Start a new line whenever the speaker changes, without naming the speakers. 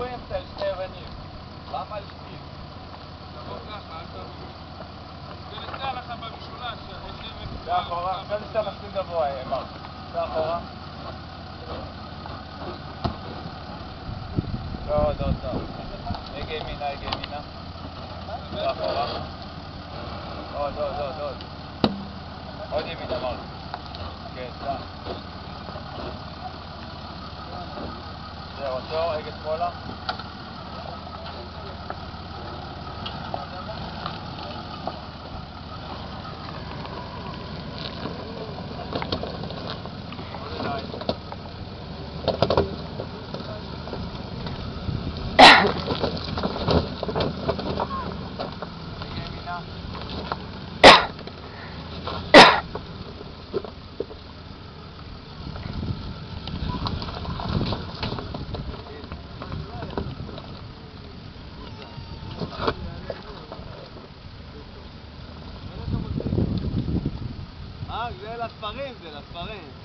באמצע על שתי אבנים. למה על שתיים?
תבוא ככה, אל תבוא. זה נצא לך במשולש,
זה אחורה, אחרי זה שאתה מספיק גבוה, מרק. זה אחורה. לא, עוד. הגה ימינה. זה אחורה. עוד. עוד ימינה, מרק. כן, סע. זה אותו, הגה שמאלה.
זה לספרים.